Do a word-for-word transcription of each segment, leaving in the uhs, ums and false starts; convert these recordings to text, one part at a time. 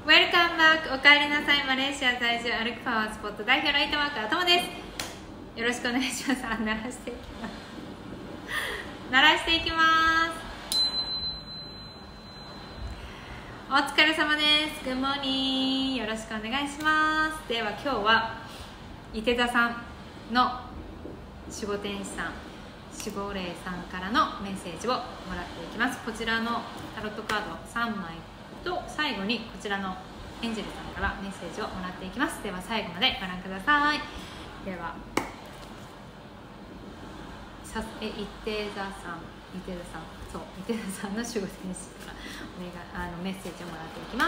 ウェルカムバック、お帰りなさい。マレーシア在住歩くパワースポット代表ライトワーカーともです。よろしくお願いします。あ、鳴らしていきます鳴らしていきます。お疲れ様です。グッモーニー、よろしくお願いします。では今日は伊手座さんの守護天使さん、守護霊さんからのメッセージをもらっていきます。こちらのタロットカードさんまいと最後にこちらのエンジェルさんからメッセージをもらっていきます。では最後までご覧ください。ではさえ伊手座さん伊手座さんそう伊手座さんの守護天使からお願いあのメッセージをもらっていきます。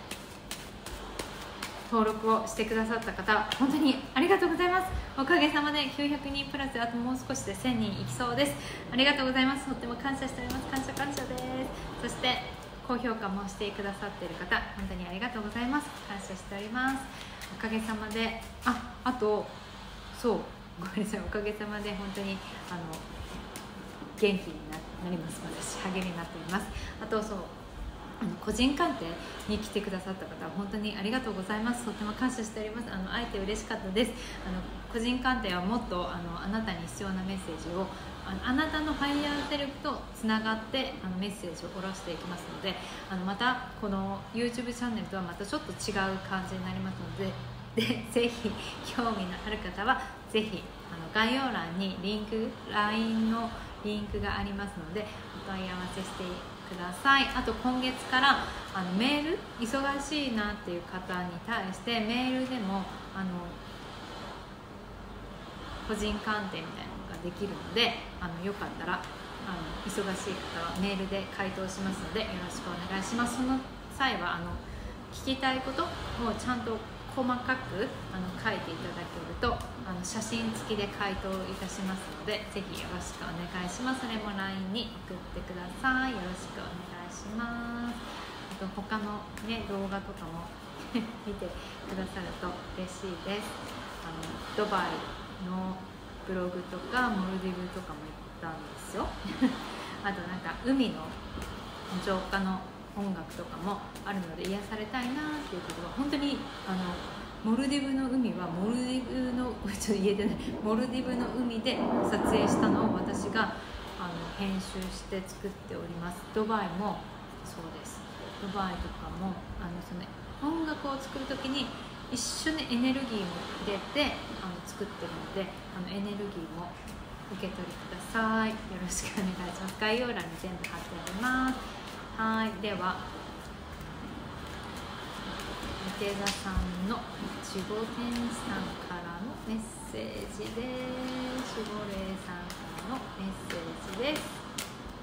登録をしてくださった方、本当にありがとうございます。おかげさまできゅうひゃくにんプラス、あともう少しでせんにんいきそうです。ありがとうございます。とっても感謝しております。感謝感謝です。そして高評価もしてくださっている方、本当にありがとうございます。感謝しております。おかげさまで、あ、あとそうごめんなさい、おかげさまで本当にあの元気になります。私励みになっています。あとそうあの個人鑑定に来てくださった方、本当にありがとうございます。とても感謝しております。あの会えて嬉しかったです。あの個人鑑定はもっとあのあなたに必要なメッセージをあのあなたのハイヤーセルフとつながってあのメッセージを下ろしていきますので、あのまたこの YouTube チャンネルとはまたちょっと違う感じになりますので、でぜひ興味のある方はぜひあの概要欄にリンク ライン のリンクがありますのでお問い合わせしてください。あと今月からあのメール忙しいなっていう方に対してメールでもあの個人鑑定みたいなのができるので、あのよかったらあの忙しい方はメールで回答しますのでよろしくお願いします。その際はあの聞きたいことをちゃんと細かくあの書いていただけるとあの写真付きで回答いたしますので、ぜひよろしくお願いします。それも ライン に送ってください。よろしくお願いします。あと他の、ね、動画とかも見てくださると嬉しいです。あのドバイのブログとかモルディブとかも行ったんですよあとなんか海の浄化の音楽とかもあるので癒されたいなっていうことは、本当にあのモルディブの海はモルディブのちょっと言えてないモルディブの海で撮影したのを私があの編集して作っております。ドバイもそうです。ドバイとかもあのその音楽を作るときに一緒にエネルギーも入れてあの作ってるので、あのエネルギーも受け取りください。よろしくお願いします。概要欄に全部貼ってあります。はい、では伊手座さんの守護天使さんからのメッセージです。守護霊さんからのメッセージです。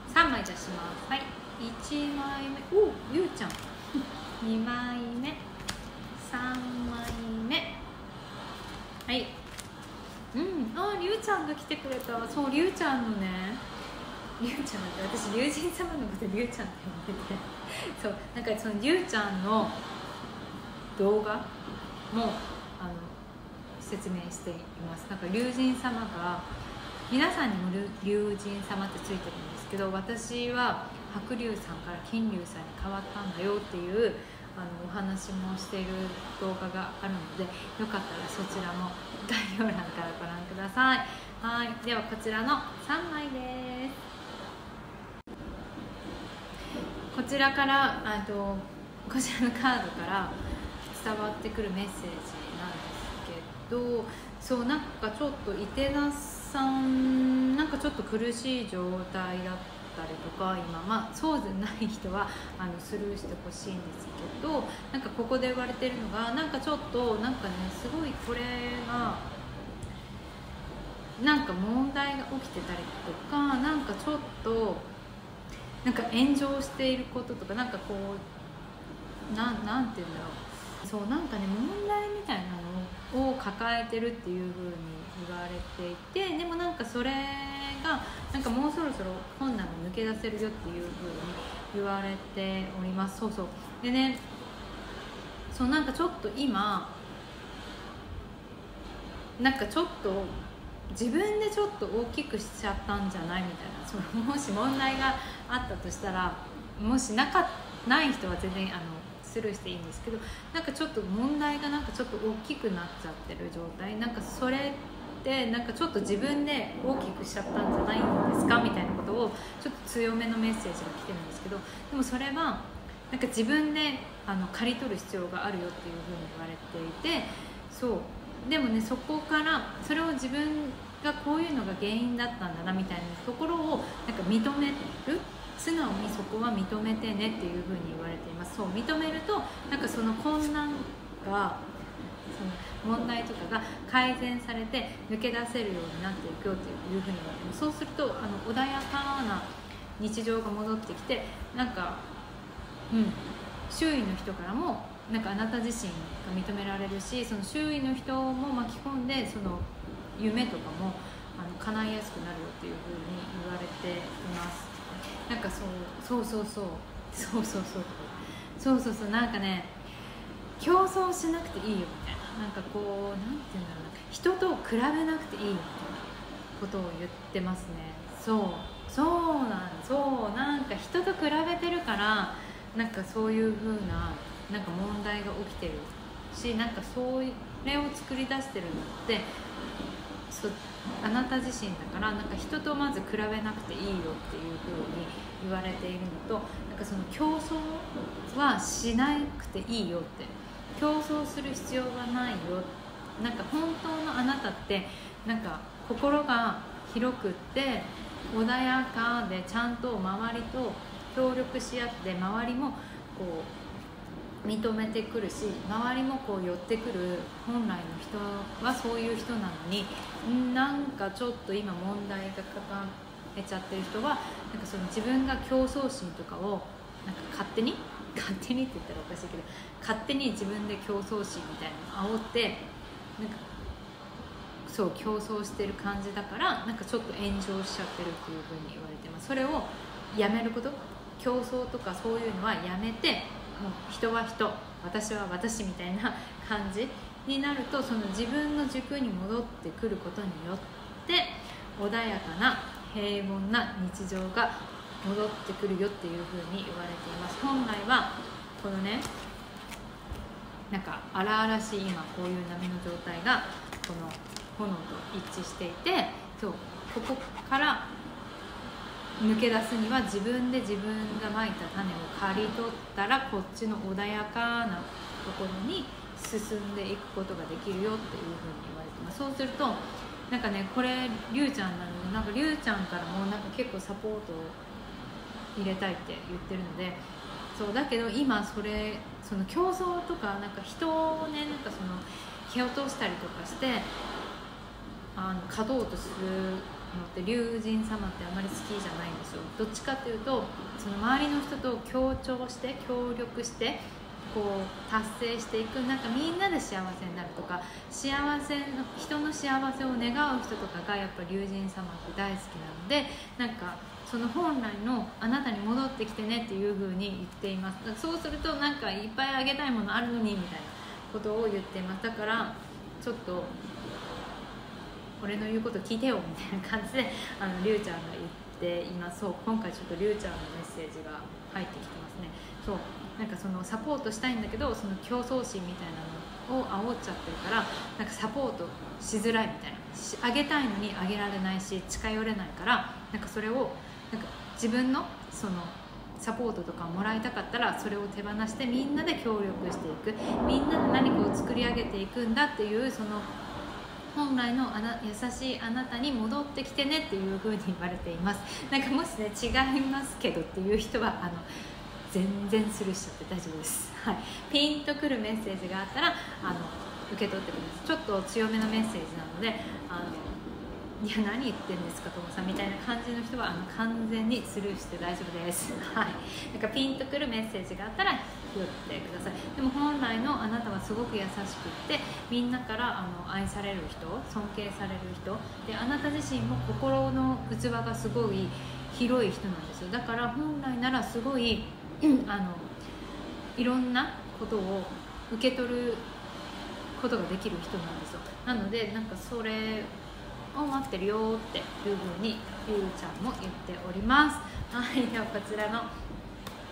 さんまい出します。はい、いちまいめ、おゆうちゃんにまいめ、さんまいめ、はい、うん、あ、りゅうちゃんが来てくれた。そう、りゅうちゃんのね、りゅうちゃんって私龍神様のことりゅうちゃんって呼んでてそうなんかそのりゅうちゃんの動画もあの説明しています。なんか龍神様が皆さんにも龍神様ってついてるんですけど、私は白龍さんから金龍さんに変わったんだよっていうあのお話もしている動画があるので、よかったらそちらも概要欄からご覧ください。はい、ではこちらのさんまいです。こちらからあとこちらのカードから伝わってくるメッセージなんですけど、そうなんかちょっと伊手座さんなんかちょっと苦しい状態だったりとか今、まあそうでない人はあのスルーしてほしいんですけど、なんかここで言われてるのがなんかちょっとなんかねすごいこれがなんか問題が起きてたりとか、なんかちょっとなんか炎上していることとか、なんかこうな ん, なんていうんだろう、そうなんかね問題みたいなのを抱えてるっていう風に言われていて、でもなんかそれがなんかもうそろそろ困難が抜け出せるよっていう風に言われております。そうそうでね、そうなんかちょっと今なんかちょっと自分でちょっと大きくしちゃったんじゃないみたいな、そのもし問題があったとしたら、もしなかない人は全然あのスルーしていいんですけど、なんかちょっと問題がなんかちょっと大きくなっちゃってる状態、なんかそれってなんかちょっと自分で大きくしちゃったんじゃないんですかみたいなことをちょっと強めのメッセージが来てるんですけど、でもそれはなんか自分であの刈り取る必要があるよっていうふうに言われていて、そうでもね、そこからそれを自分がこういうのが原因だったんだなみたいなところをなんか認める、素直にそこは認めてねっていうふうに言われています。そう認めるとなんかその困難がその問題とかが改善されて抜け出せるようになっていくよっていうふうに言われてます。そうするとあの穏やかな日常が戻ってきて、なんか、うん、周囲の人からもなんかあなた自身が認められるし、その周囲の人も巻き込んでその夢とかもあの叶いやすくなるよっていうふうに言われています。なんかそうそうそうそうそうそうそうそうそうそうなんかね、競争しなくていいよみたいな、なんかこうなんていうんだろうな、人と比べなくていいよみたいなことを言ってますね。そうそうなんそうなんか人と比べてるからなんかそういう風ななんか問題が起きてるし、なんかそれを作り出してるのってそあなた自身だから、なんか人とまず比べなくていいよっていう風に言われているのと、なんかその競争はしなくていいよって、競争する必要がないよ、なんか本当のあなたってなんか心が広くって穏やかでちゃんと周りと協力し合って、周りもこう認めてくるし、周りもこう寄ってくる本来の人はそういう人なのに、なんかちょっと今問題が抱えちゃってる人はなんかその自分が競争心とかをなんか勝手に勝手にって言ったらおかしいけど、勝手に自分で競争心みたいなのを煽ってなんかそう競争してる感じだから、なんかちょっと炎上しちゃってるっていう風に言われてます。それをやめること、競争とかそういうのはやめて、もう人は人、私は私みたいな感じになると、その自分の軸に戻ってくることによって穏やかな平凡な日常が戻ってくるよっていう風に言われています。本来はこのね、なんか荒々しい今こういう波の状態がこの炎と一致していて、そうここから抜け出すには自分で自分がまいた種を刈り取ったらこっちの穏やかなところに進んでいくことができるよっていうふうに言われてます。そうするとなんかね、これりゅうちゃんなので、なんかりゅうちゃんからもなんか結構サポートを入れたいって言ってるので、そうだけど今それその競争とかなんか人をね、なんかその蹴落としたりとかしてあの勝とうとするのって龍神様ってあまり好きじゃないんですよ。どっちかっていうとその周りの人と協調して協力してこう達成していく、なんかみんなで幸せになるとか、幸せの人の幸せを願う人とかがやっぱ龍神様って大好きなので、なんかその本来のあなたに戻ってきてねっていう風に言っています。だからそうするとなんかいっぱいあげたいものあるのにみたいなことを言っています。だからちょっと俺の言うこと聞いてよみたいな感じであのりゅうちゃんが言っています。そう今回ちょっとりゅうちゃんのメッセージが入ってきてますね。そうなんかそのサポートしたいんだけど、その競争心みたいなのを煽っちゃってるから、なんかサポートしづらいみたいな、あげたいのにあげられないし近寄れないから、なんかそれをなんか自分のそのサポートとかをもらいたかったらそれを手放してみんなで協力していく、みんなで何かを作り上げていくんだっていうその本来のあな優しいあなたに戻ってきてねっていう風に言われています。なんかもしね違いますけどっていう人はあの全然スルーしちゃって大丈夫です、はい、ピンとくるメッセージがあったらあの受け取ってください。ちょっと強めのメッセージなのであのいや何言ってんですかトモさんみたいな感じの人はあの完全にスルーして大丈夫です、はい、なんかピンとくるメッセージがあったら拾ってください。でも本来のあなたはすごく優しくってみんなからあの愛される人、尊敬される人で、あなた自身も心の器がすごい広い人なんですよ。だから本来ならすごいあのいろんなことを受け取ることができる人なんですよ。なのでなんかそれを待ってるよっていう風にゆうちゃんも言っております。はい、ではこちらの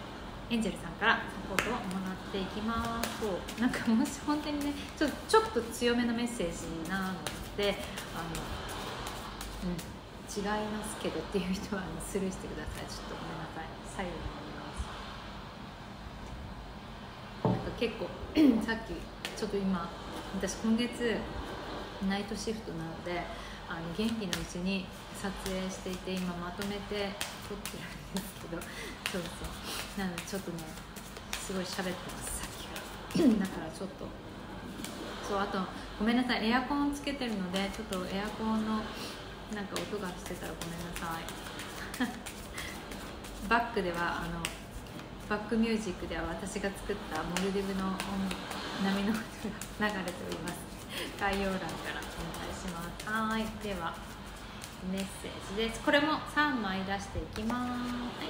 エンジェルさんからサポートをもらっていきます。そうなんかもし本当にねちょっとちょっと強めのメッセージなのであの、うん、違いますけどっていう人はあのスルーしてください。ちょっとごめんなさい。最後になります。なんか結構さっきちょっと今私今月ナイトシフトなのであの元気のうちに撮影していて今まとめて撮ってるんですけどそうそうなのでちょっとねすごい喋ってますさっきからだからちょっとそうあとごめんなさいエアコンつけてるのでちょっとエアコンのなんか音がしてたらごめんなさいバックではあのバックミュージックでは私が作ったモルディブの音波の音が流れております概要欄からお願いします。はいではメッセージです。これもさんまい出していきます。はい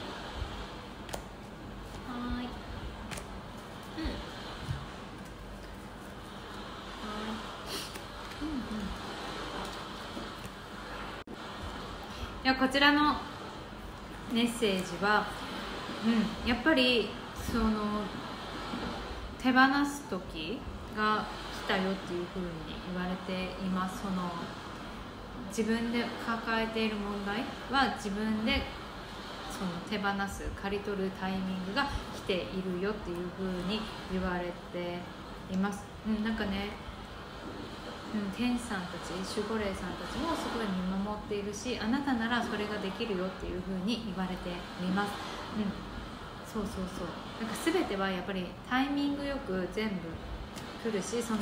はいうんはいうんうんいやこちらのメッセージは、うん、やっぱりその手放す時が来たよっていうふうに言われています。その自分で抱えている問題は自分でその手放す刈り取るタイミングが来ているよっていうふうに言われています、うん、なんかね、うん、天使さんたち守護霊さんたちもすごい見守っているしあなたならそれができるよっていうふうに言われています、うん、そうそうそうなんか全てはやっぱりタイミングよく全部来るしその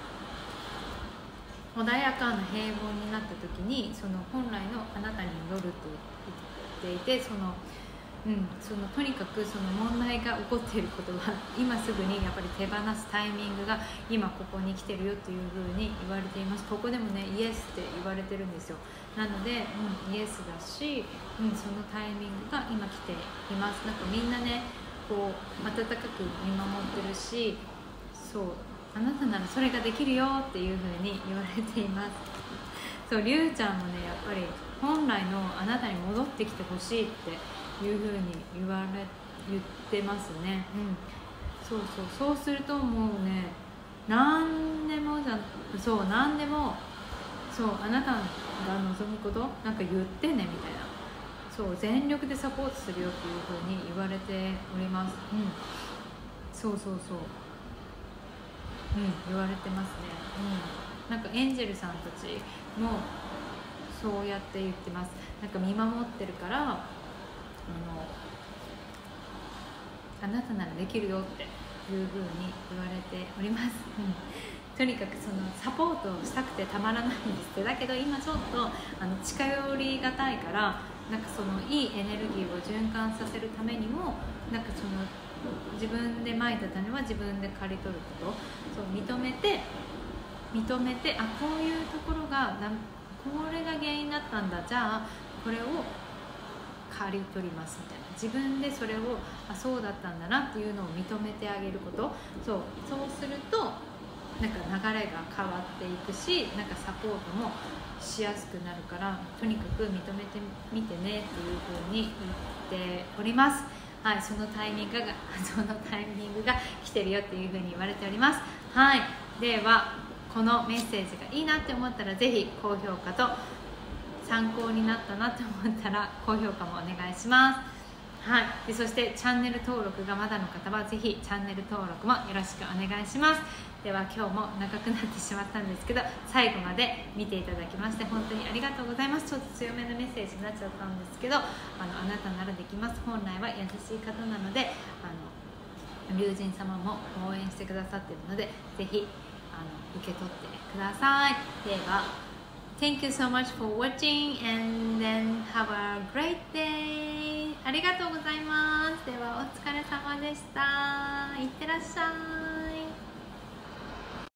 穏やかな平凡になった時にその本来のあなたに戻ると言っていてその、うん、そのとにかくその問題が起こっていることは今すぐにやっぱり手放すタイミングが今ここに来てるよっていうふうに言われています。ここでもねイエスって言われてるんですよ。なので、うん、イエスだし、うん、そのタイミングが今来ています。なんかみんなねこう温かく見守ってるしそうあなたならそれができるよっていう風に言われています。そうりゅうちゃんもねやっぱり本来のあなたに戻ってきてほしいっていう風に言われ言ってますね。うんそうそうそうするともうね何でもじゃそう何でもそうあなたが望むことなんか言ってねみたいなそう全力でサポートするよっていう風に言われております。うんそうそうそううん、言われてますね、うん、なんかエンジェルさんたちもそうやって言ってます。なんか見守ってるからあのあなたならできるよっていう風に言われております、うん、とにかくそのサポートをしたくてたまらないんですってだけど今ちょっとあの近寄りがたいからなんかそのいいエネルギーを循環させるためにもなんかその自分でまいた種は自分で刈り取ることそう認めて認めてあこういうところがだこれが原因だったんだじゃあこれを刈り取りますみたいな自分でそれをあそうだったんだなっていうのを認めてあげることそうそうするとなんか流れが変わっていくしなんかサポートもしやすくなるからとにかく認めてみてねっていうふうに言っております。はい、そのタイミングがそのタイミングが来てるよっていうふうに言われております。はい、ではこのメッセージがいいなって思ったらぜひ高評価と参考になったなと思ったら高評価もお願いします。はい、でそしてチャンネル登録がまだの方はぜひチャンネル登録もよろしくお願いします。では今日も長くなってしまったんですけど最後まで見ていただきまして本当にありがとうございます。ちょっと強めのメッセージになっちゃったんですけどあのあなたならできます。本来は優しい方なのであの龍神様も応援してくださっているのでぜひあの受け取ってください。ではThank you so much for watching and then have a great day. ありがとうございます。ではお疲れ様でした。いってらっしゃい。